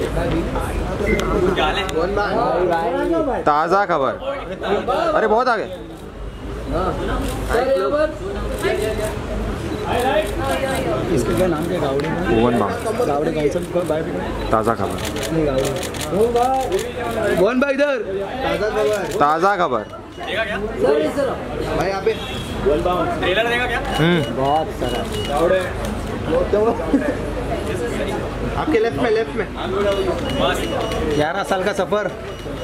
ताज़ा खबर। अरे बहुत आगे। इसका क्या नाम क्या? गावड़े भुवन बाम। गावड़े ताज़ा खबर। भुवन भाई इधर। ताज़ा खबर। भाई यहाँ पे ट्रेलर देगा क्या? बहुत सारा। आपके लेफ्ट में 11 साल का सफर।